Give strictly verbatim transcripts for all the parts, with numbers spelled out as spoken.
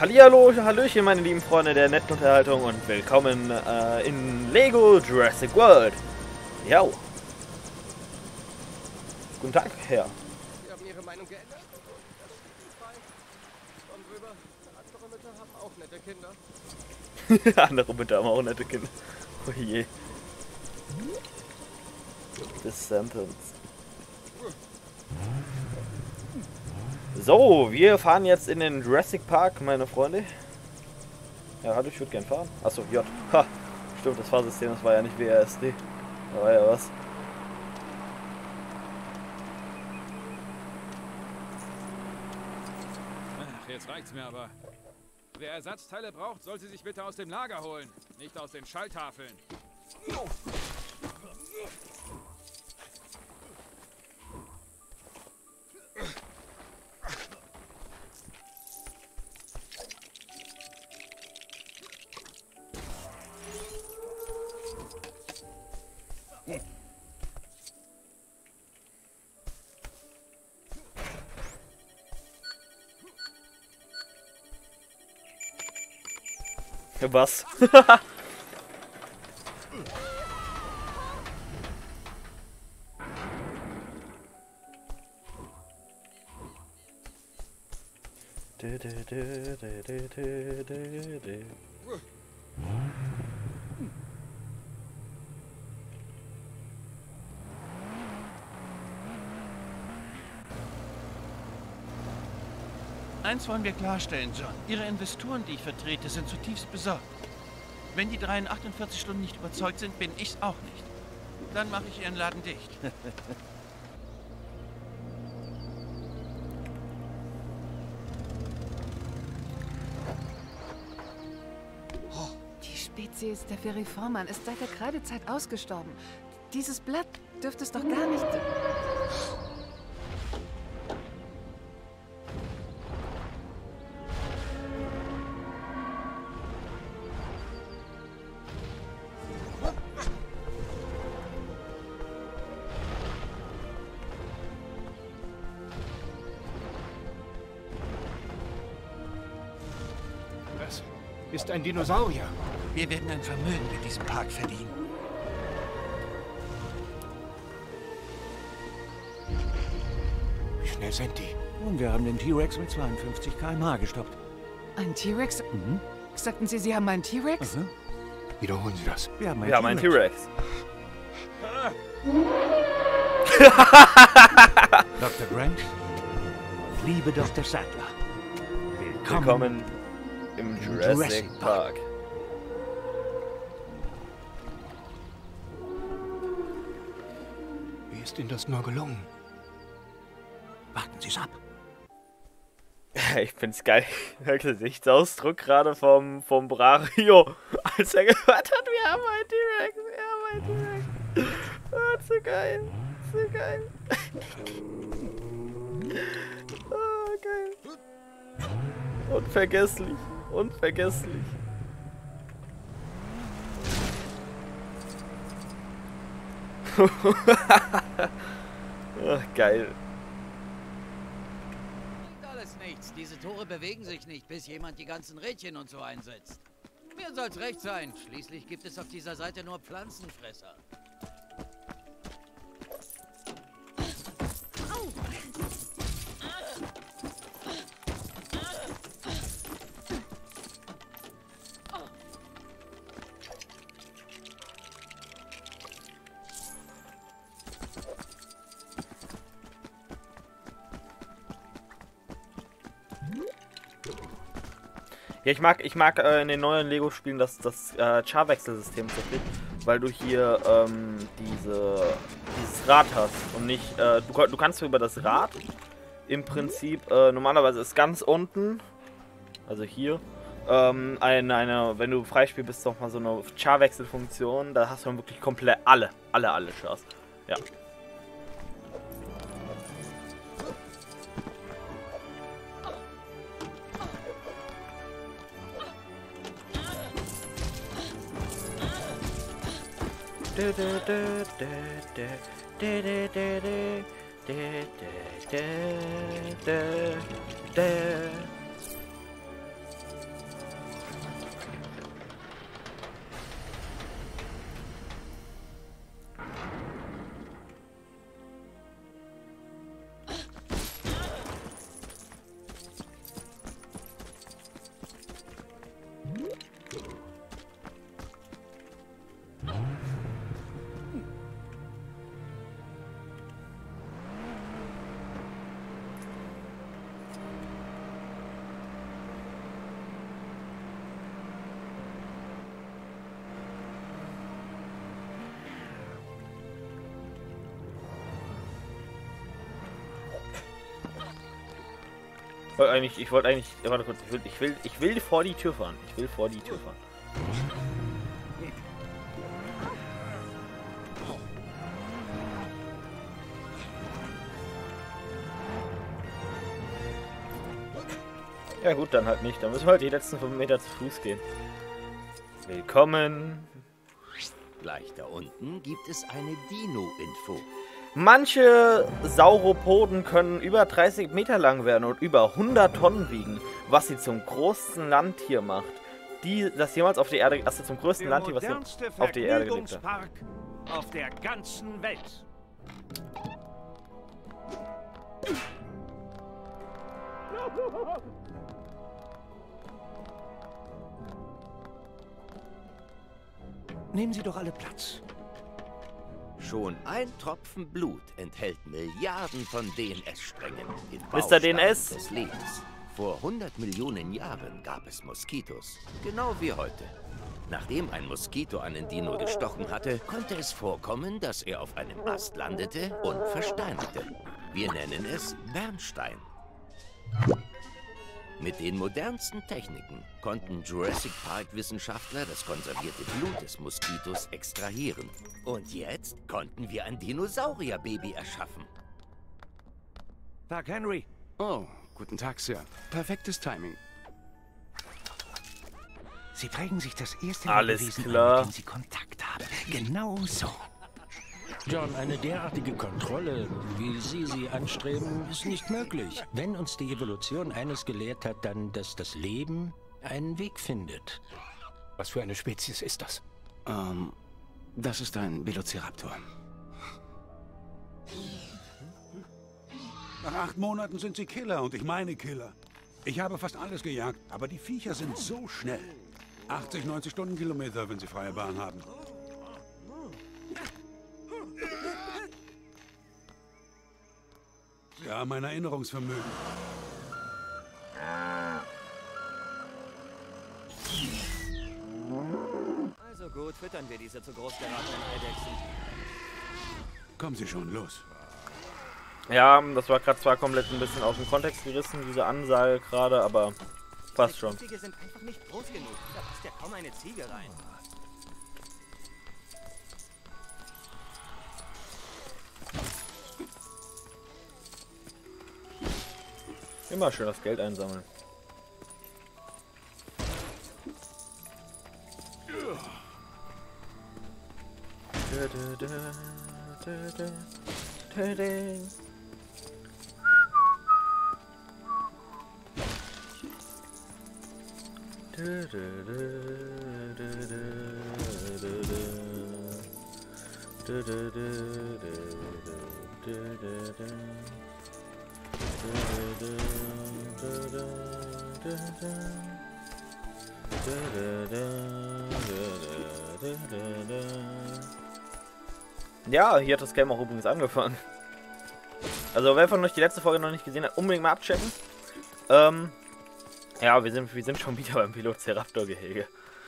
Hallihallo, Hallöchen, meine lieben Freunde der netten Unterhaltung und willkommen äh, in Lego Jurassic World. Ja. Guten Tag, Herr. Sie haben Ihre Meinung geändert? Das ist frei. Komm drüber. Andere Mütter haben auch nette Kinder. Andere Mütter haben auch nette Kinder. Oh je. This sentence. So, wir fahren jetzt in den Jurassic Park, meine Freunde. Ja, hallo, ich würde gern fahren. Achso, J. Ha, stimmt, das Fahrsystem, das war ja nicht W A S D. Da war ja was. Ach, jetzt reicht's mir aber. Wer Ersatzteile braucht, soll sie sich bitte aus dem Lager holen, nicht aus den Schalltafeln. Was? Eins wollen wir klarstellen, John. Ihre Investoren, die ich vertrete, sind zutiefst besorgt. Wenn die drei in achtundvierzig Stunden nicht überzeugt sind, bin ich's auch nicht. Dann mache ich ihren Laden dicht. Die Spezies der Veriforman ist seit der Kreidezeit ausgestorben. Dieses Blatt dürfte es doch gar nicht... Das ist ein Dinosaurier. Wir werden ein Vermögen mit diesem Park verdienen. Wie schnell sind die? Und wir haben den T-Rex mit zweiundfünfzig Kilometer pro Stunde gestoppt. Ein T-Rex? Mhm. Sagten Sie, Sie haben einen T-Rex? Mhm. Wiederholen Sie das. Wir haben Wir haben einen T-Rex. Doktor Grant, liebe Doktor Sattler, willkommen, Willkommen im Jurassic, Jurassic Park. Wie ist Ihnen das nur gelungen? Warten Sie's ab. Ich find's geil. Der Gesichtsausdruck gerade vom, vom Brario, als er gehört hat, wir haben einen T-Rex, wir haben einen T-Rex. Oh, so geil, so geil. Oh, geil. Unvergesslich, unvergesslich. Ach, geil. Bringt alles nichts. Diese Tore bewegen sich nicht, bis jemand die ganzen Rädchen und so einsetzt. Mir soll's recht sein. Schließlich gibt es auf dieser Seite nur Pflanzenfresser. Ja, ich mag, ich mag äh, in den neuen Lego-Spielen das, das äh, Char-Wechselsystem wirklich, weil du hier ähm, diese, dieses Rad hast und nicht, äh, du, du kannst über das Rad im Prinzip, äh, normalerweise ist ganz unten, also hier, ähm, eine, eine, wenn du Freispiel bist, noch mal so eine Char-Wechselfunktion, da hast du dann wirklich komplett alle, alle, alle Chars, ja. wollte eigentlich, ich wollte eigentlich, warte kurz, ich will, ich will, ich will vor die Tür fahren. Ich will vor die Tür fahren. Ja gut, dann halt nicht. Dann müssen wir halt die letzten fünf Meter zu Fuß gehen. Willkommen. Gleich da unten gibt es eine Dino-Info. Manche Sauropoden können über dreißig Meter lang werden und über hundert Tonnen wiegen, was sie zum größten Landtier macht, die das jemals auf die Erde, also zum größten Der Landtier, was modernste auf die Erde gelegt hat. Vergnügungspark auf der ganzen Welt. Nehmen Sie doch alle Platz. Schon ein Tropfen Blut enthält Milliarden von D N S-Strängen. Mister D N S? Des Lebens. Vor hundert Millionen Jahren gab es Moskitos. Genau wie heute. Nachdem ein Moskito einen Dino gestochen hatte, konnte es vorkommen, dass er auf einem Ast landete und versteinerte. Wir nennen es Bernstein. Mit den modernsten Techniken konnten Jurassic Park-Wissenschaftler das konservierte Blut des Moskitos extrahieren. Und jetzt konnten wir ein Dinosaurierbaby erschaffen. Tag, Henry. Oh, guten Tag, Sir. Perfektes Timing. Sie prägen sich das erste Alles Lebewesen klar. an, mit dem Sie Kontakt haben. Genau so. John, eine derartige Kontrolle, wie Sie sie anstreben, ist nicht möglich. Wenn uns die Evolution eines gelehrt hat, dann, dass das Leben einen Weg findet. Was für eine Spezies ist das? Ähm, das ist ein Velociraptor. Nach acht Monaten sind sie Killer und ich meine Killer. Ich habe fast alles gejagt, aber die Viecher sind so schnell. achtzig, neunzig Stundenkilometer, wenn sie freie Bahn haben. Sie haben ein Erinnerungsvermögen. Also gut, füttern wir diese zu groß geratenen Eidechsen. Kommen Sie schon, los. Ja, das war gerade zwar komplett ein bisschen aus dem Kontext gerissen, diese Ansage gerade, aber passt schon. Die Ziege sind einfach nicht groß genug. Da passt ja kaum eine Ziege rein. Immer schön das Geld einsammeln. Ja, hier hat das Game auch übrigens angefangen. Also wer von euch die letzte Folge noch nicht gesehen hat, unbedingt mal abchecken. Ähm, ja, wir sind, wir sind schon wieder beim Velociraptor-Gehege.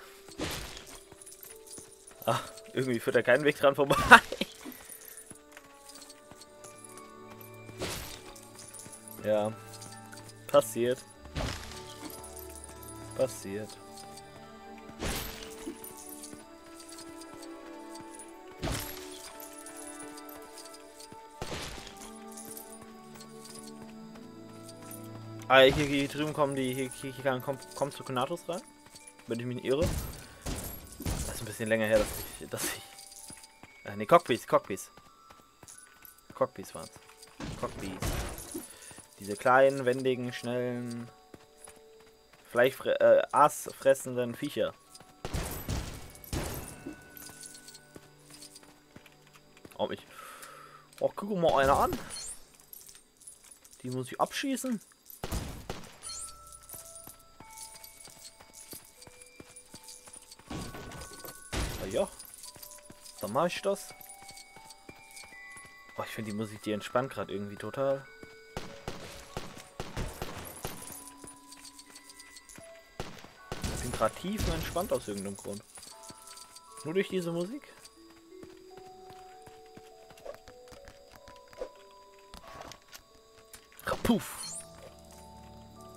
Ach, irgendwie führt da keinen Weg dran vorbei. Ja, passiert. Passiert. Ah, hier, hier drüben kommen die, hier, hier, hier kann, kommt, kommt zu Konatos rein, wenn ich mich nicht irre. Das ist ein bisschen länger her, dass ich, dass ich, äh, ne, Cockpiece, Cockpiece. Cockpiece waren's. Cockpiece. Diese kleinen, wendigen, schnellen, Fleischfre äh, aasfressenden Viecher. Oh, mich. Oh, guck mal einer an. Die muss ich abschießen. Ah ja. Dann mache ich das. Oh, ich finde die Musik, die entspannt gerade irgendwie total. Ich bin gerade tief und entspannt aus irgendeinem Grund. Nur durch diese Musik. Puff.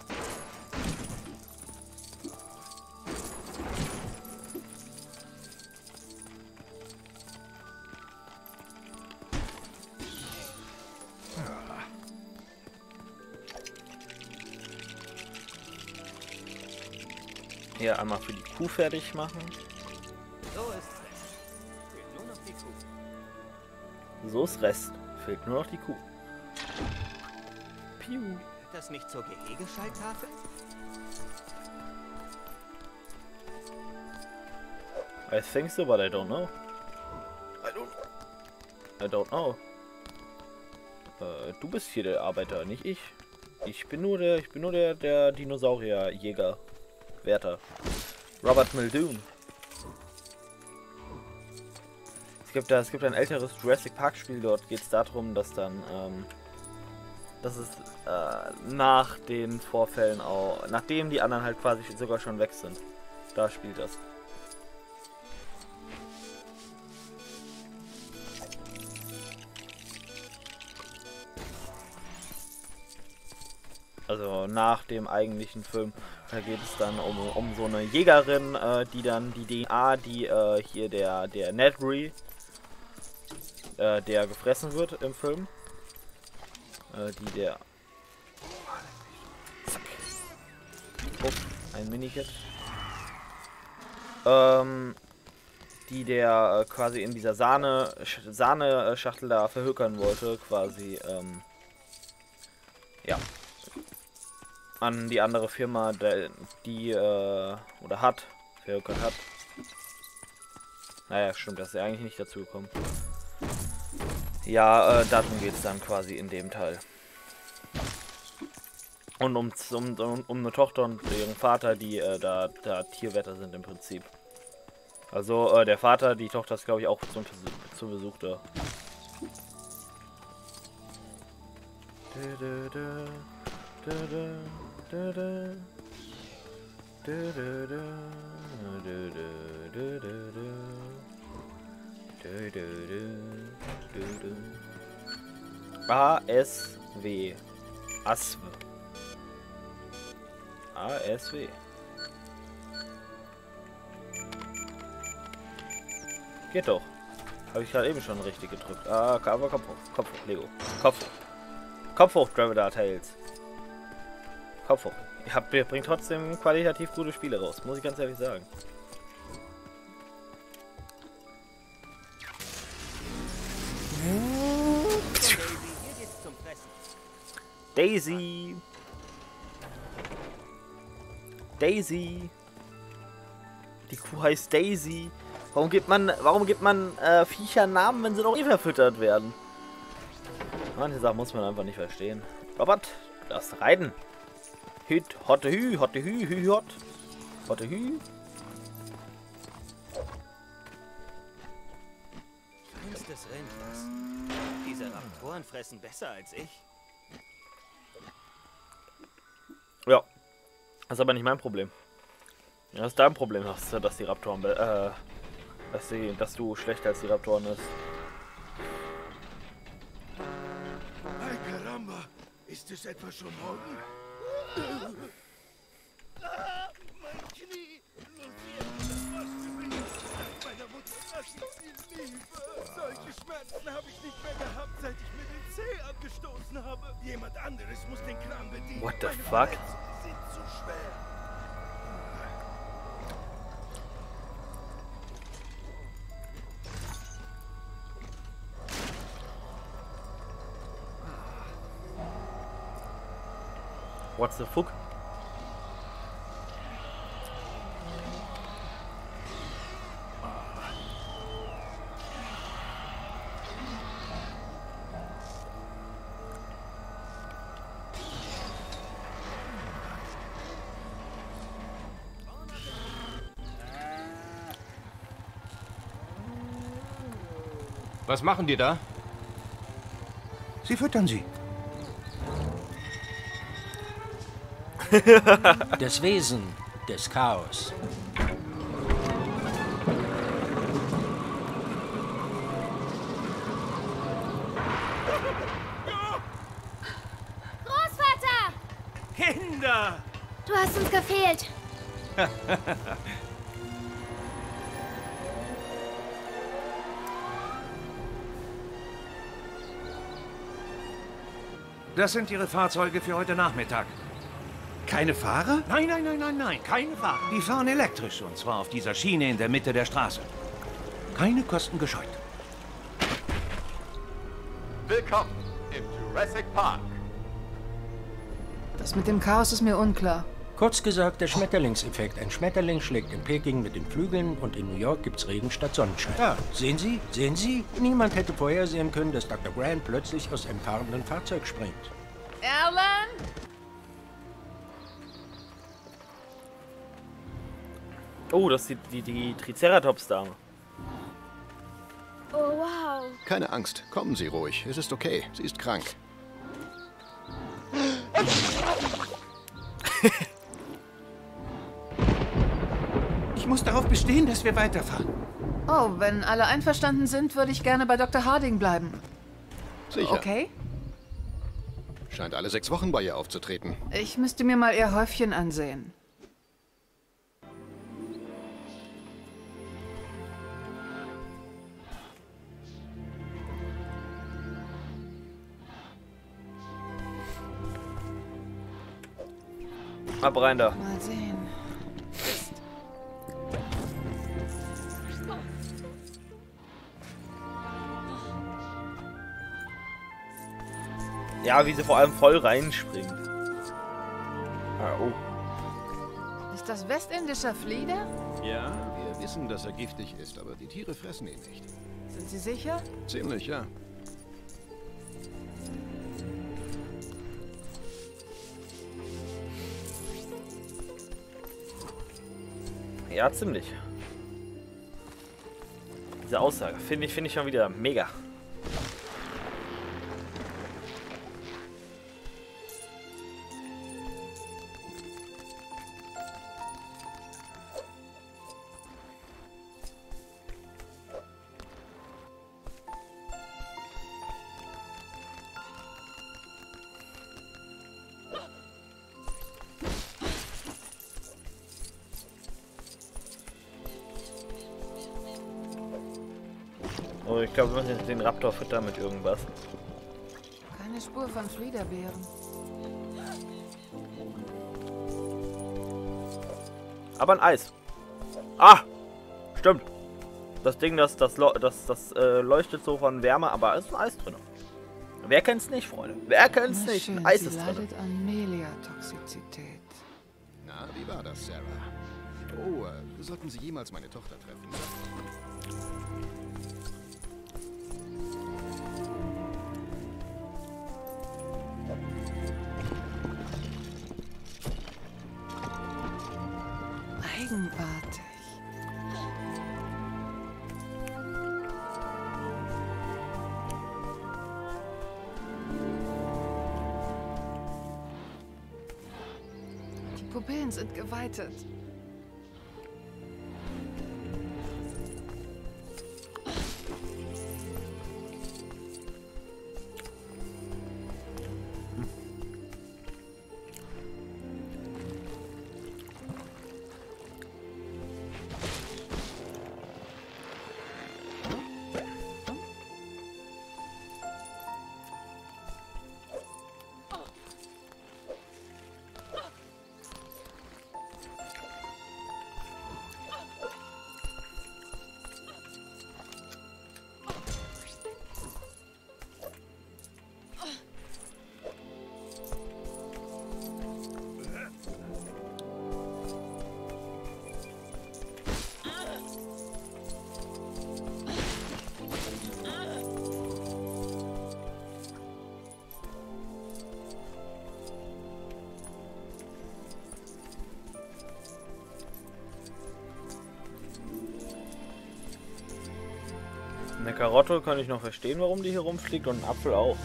hier einmal für die Kuh fertig machen. So ist es. Fehlt nur noch die Kuh. So ist Rest. Fehlt nur noch die Kuh. Piu. Das nicht zur Gehegeschalttafel? I think so, but I don't know. I don't. I don't know. Äh, du bist hier der Arbeiter, nicht ich. Ich bin nur der, ich bin nur der, der Dinosaurierjäger, Wärter. Robert Muldoon. Es gibt da, es gibt ein älteres Jurassic Park Spiel. Dort geht es darum, dass dann, ähm, dass es äh, nach den Vorfällen auch, nachdem die anderen halt quasi sogar schon weg sind. Da spielt das. Also nach dem eigentlichen Film, da geht es dann um, um so eine Jägerin, äh, die dann die D N A, die äh, hier der, der Nedry, äh, der gefressen wird im Film, äh, die der... Zack. Oh, ein Minikit. Ähm, die der äh, quasi in dieser Sahne, Sahne-Schachtel da verhökern wollte, quasi, ähm, ja. An die andere Firma, der, die, äh, oder hat, verhökert hat. Naja, stimmt, das ist ja eigentlich nicht dazu gekommen. Ja, äh, darum geht es dann quasi in dem Teil. Und um, um, um, um eine Tochter und ihren Vater, die äh, da, da Tierwärter sind im Prinzip. Also äh, der Vater, die Tochter ist glaube ich auch zum, zum Besuch da. A S W. Aswe. A S W. Geht doch. Habe ich gerade eben schon richtig gedrückt. Ah, aber Kopf hoch. Kopf hoch, Lego. Kopf hoch. Kopf hoch, Traveler Tales. Kopf hoch. Ihr, habt, ihr bringt trotzdem qualitativ gute Spiele raus, muss ich ganz ehrlich sagen. Daisy. Daisy. Die Kuh heißt Daisy. Warum gibt man, warum gibt man äh, Viecher Namen, wenn sie noch eh verfüttert werden? Manche Sachen muss man einfach nicht verstehen. Robert, du darfst reiten. Hüt, hotte hü, hotte hü, hü, hot. Hotte hü. Feinstes Rindfleisch. Diese Raptoren fressen besser als ich. Ja. Das ist aber nicht mein Problem. Das ist dein Problem, dass, dass die Raptoren, äh, dass, die, dass du schlechter als die Raptoren ist. Ay, caramba! Ist es etwa schon morgen? Ah, mein Knie! Lucia, das war's für mich. Dank meiner Mutter, dass ich sie liebe. Solche Schmerzen habe ich nicht mehr gehabt, seit ich mir den Zeh angestoßen habe. Jemand anderes muss den Kram bedienen. What the Meine fuck? Verletzungen sind zu schwer. What's the fuck? Was machen die da? Sie füttern sie. Das Wesen des Chaos. Großvater! Kinder! Du hast uns gefehlt. Das sind Ihre Fahrzeuge für heute Nachmittag. keine Fahrer? Nein, nein, nein, nein, nein, keine Fahrer. Die fahren elektrisch und zwar auf dieser Schiene in der Mitte der Straße. Keine Kosten gescheut. Willkommen im Jurassic Park. Das mit dem Chaos ist mir unklar. Kurz gesagt, der Schmetterlingseffekt. Ein Schmetterling schlägt in Peking mit den Flügeln und in New York gibt's Regen statt Sonnenschein. Ja, sehen Sie? Sehen Sie? Niemand hätte vorhersehen können, dass Doktor Grant plötzlich aus einem fahrenden Fahrzeug springt. Erlen? Oh, das ist die, die, die Triceratops-Dame. Oh, wow. Keine Angst, kommen Sie ruhig. Es ist okay. Sie ist krank. Ich muss darauf bestehen, dass wir weiterfahren. Oh, wenn alle einverstanden sind, würde ich gerne bei Doktor Harding bleiben. Sicher. Okay? Scheint alle sechs Wochen bei ihr aufzutreten. Ich müsste mir mal ihr Häufchen ansehen. Ab rein da. Mal sehen. Ja, wie sie vor allem voll reinspringt. Ah, oh. Ist das westindischer Flieder? Ja, wir wissen, dass er giftig ist, aber die Tiere fressen ihn nicht. Sind Sie sicher? Ziemlich, ja. Ja, ziemlich. Diese Aussage finde ich, finde ich schon wieder mega. Oh, ich glaube, wir müssen den Raptor füttern mit irgendwas. Keine Spur von Fliederbeeren. Aber ein Eis. Ah! Stimmt. Das Ding, das, das, das, das äh, leuchtet so von Wärme, aber es ist ein Eis drin. Wer kennt's nicht, Freunde? Wer kennt's Na nicht? schön, Ein Eis sie ist drin. leidet an Melia-Toxizität. Na, wie war das, Sarah? Oh, äh, sollten Sie jemals meine Tochter treffen? Eigenartig. Die Pupillen sind geweitet. Eine Karotte kann ich noch verstehen, warum die hier rumfliegt, und ein Apfel auch.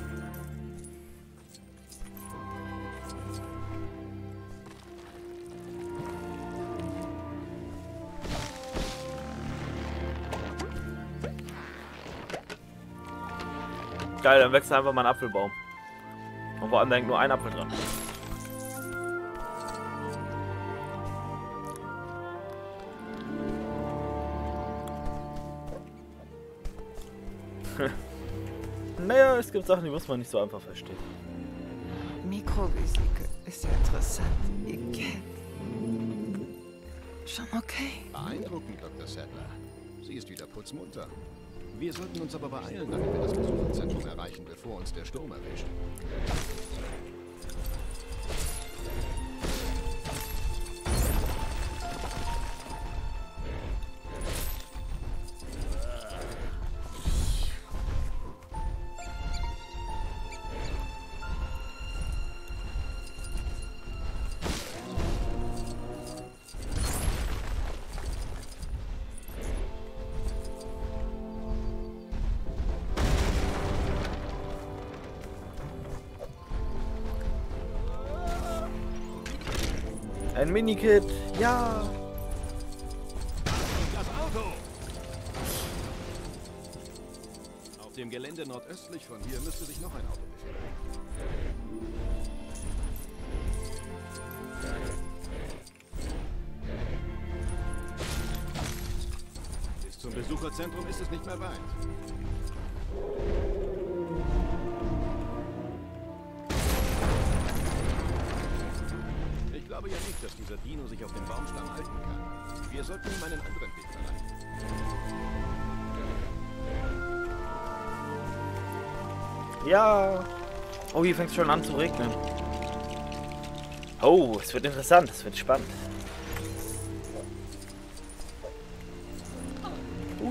Geil, dann wächst einfach mal ein Apfelbaum. Und vor allem da hängt nur ein Apfel dran. Naja, es gibt Sachen, die muss man nicht so einfach verstehen. Mikro Astrovisikel. Ist ja interessant. Ihr Geld. Schon okay. Beeindruckend, Doktor Sadler. Sie ist wieder putzmunter. Wir sollten uns aber beeilen, damit wir das Besucherzentrum erreichen, bevor uns der Sturm erwischt. Ein Minikit, ja! Das Auto! Auf dem Gelände nordöstlich von hier müsste sich noch ein Auto befinden. Bis zum Besucherzentrum ist es nicht mehr weit. Ich glaube ja nicht, dass dieser Dino sich auf dem Baumstamm halten kann. Wir sollten ihm einen anderen Weg verlangen. Ja! Oh, hier fängt es schon an zu regnen. Oh, es wird interessant, es wird spannend. Ui.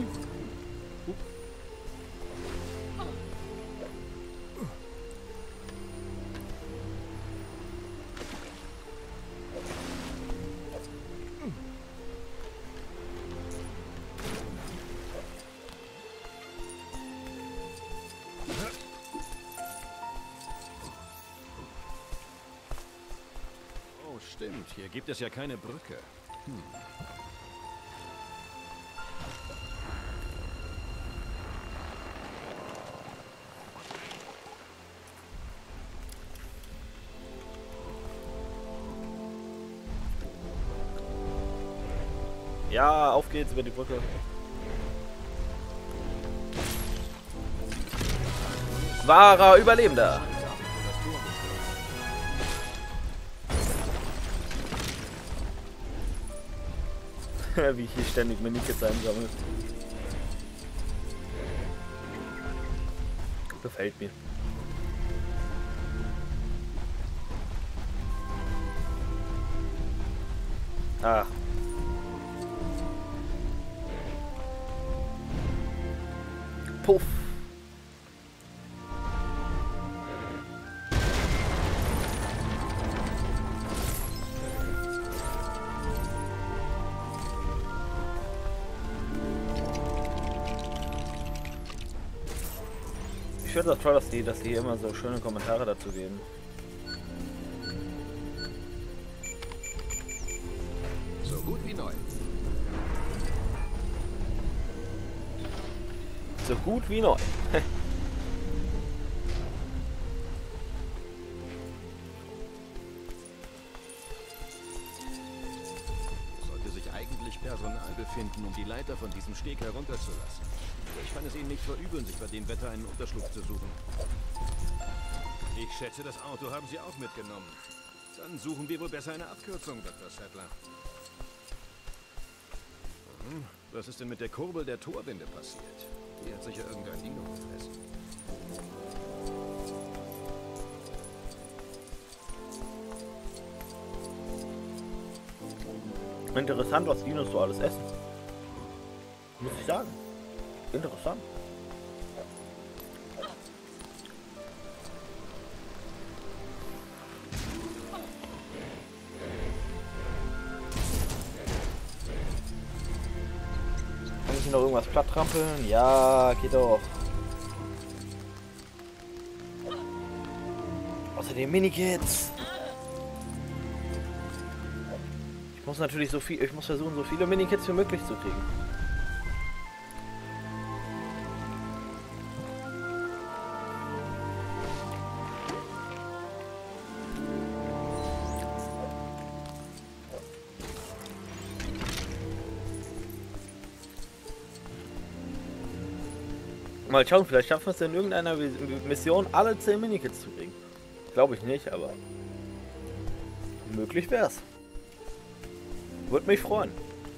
Stimmt, hier gibt es ja keine Brücke. Hm. Ja, auf geht's über die Brücke. Wahrer Überlebender. Wie ich hier ständig Minikits einsammle. Gefällt mir. Ach. Puff. Ich finde das toll, dass die, dass die immer so schöne Kommentare dazu geben. So gut wie neu. So gut wie neu. Sollte sich eigentlich Personal befinden, um die Leiter von diesem Steg herunterzulassen. Ich kann es Ihnen nicht verübeln, sich bei dem Wetter einen Unterschlupf zu suchen. Ich schätze, das Auto haben Sie auch mitgenommen. Dann suchen wir wohl besser eine Abkürzung, Doktor Sadler. Hm, was ist denn mit der Kurbel der Torwinde passiert? Die hat sich ja irgendein Dino gefressen. Interessant, was Dinos so alles essen. Muss ich sagen. Interessant. Kann ich noch irgendwas platt trampeln? Ja, geht doch. Außerdem Minikits. Ich muss natürlich so viel, ich muss versuchen, so viele Minikits wie möglich zu kriegen. Mal schauen, vielleicht schaffen wir es in irgendeiner Mission, alle zehn Minikits zu kriegen. Glaube ich nicht, aber möglich wär's. Würde mich freuen.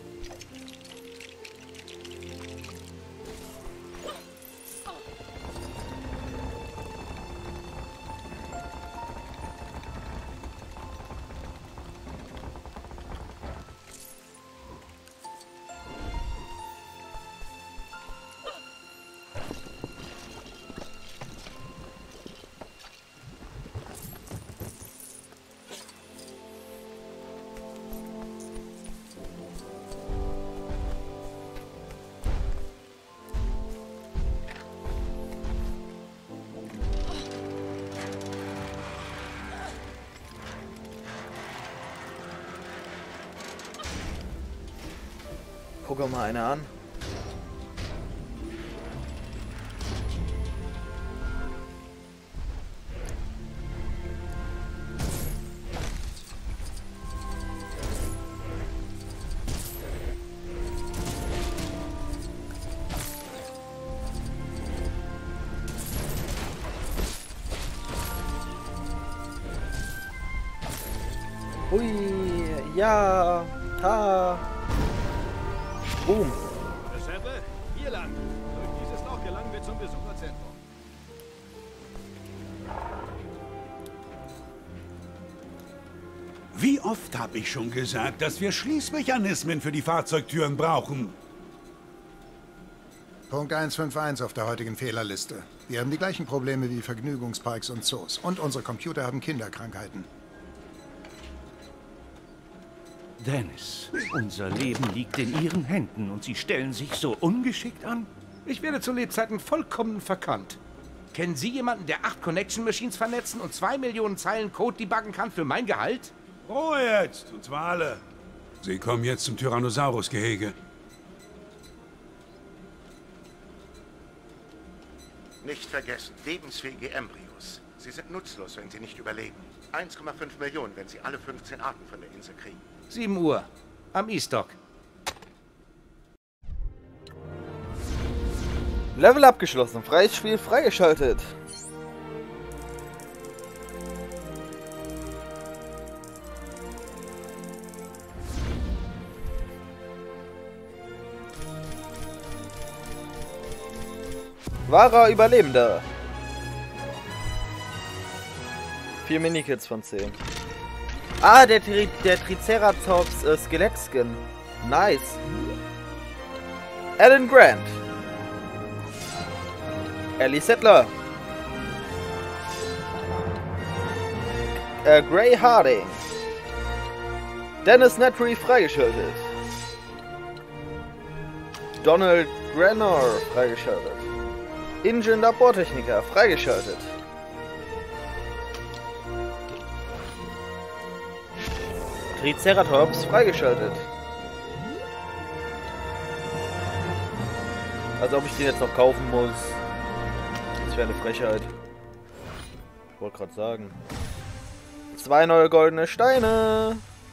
Guck mal eine an. Hui, ja, ha. Boom. Reserve, hier lang. Durch dieses Loch gelangen wir zum Besucherzentrum. Wie oft habe ich schon gesagt, dass wir Schließmechanismen für die Fahrzeugtüren brauchen? Punkt hunderteinundfünfzig auf der heutigen Fehlerliste. Wir haben die gleichen Probleme wie Vergnügungsparks und Zoos. Und unsere Computer haben Kinderkrankheiten. Dennis, unser Leben liegt in Ihren Händen und Sie stellen sich so ungeschickt an? Ich werde zu Lebzeiten vollkommen verkannt. Kennen Sie jemanden, der acht Connection Machines vernetzen und zwei Millionen Zeilen Code debuggen kann für mein Gehalt? Ruhe jetzt, und zwar alle. Sie kommen jetzt zum Tyrannosaurus-Gehege. Nicht vergessen, lebensfähige Embryos. Sie sind nutzlos, wenn sie nicht überleben. eins Komma fünf Millionen, wenn sie alle fünfzehn Arten von der Insel kriegen. sieben Uhr. Am E-Stock. Level abgeschlossen. Freies Spiel freigeschaltet. Wahrer Überlebender. Vier Minikits von zehn. Ah, der, Tri der Triceratops äh, Skelett-Skin. Nice. Alan Grant. Ellie Settler. Äh, Gray Harding. Dennis Nedry freigeschaltet. Donald Grenor freigeschaltet. Ingen Labortechniker freigeschaltet. Triceratops freigeschaltet. Also ob ich den jetzt noch kaufen muss. Das wäre eine Frechheit. Ich wollte gerade sagen. Zwei neue goldene Steine.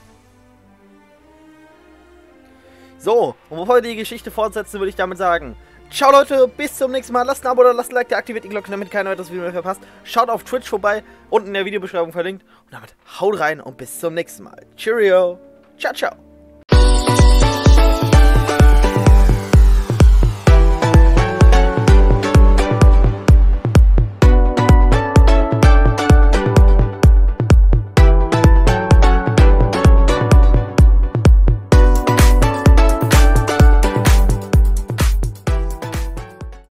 So, und bevor wir die Geschichte fortsetzen, würde ich damit sagen: Ciao Leute, bis zum nächsten Mal. Lasst ein Abo oder lasst ein Like, der aktiviert die Glocke, damit kein weiteres Video mehr verpasst. Schaut auf Twitch vorbei, unten in der Videobeschreibung verlinkt. Und damit haut rein und bis zum nächsten Mal. Cheerio. Ciao, ciao.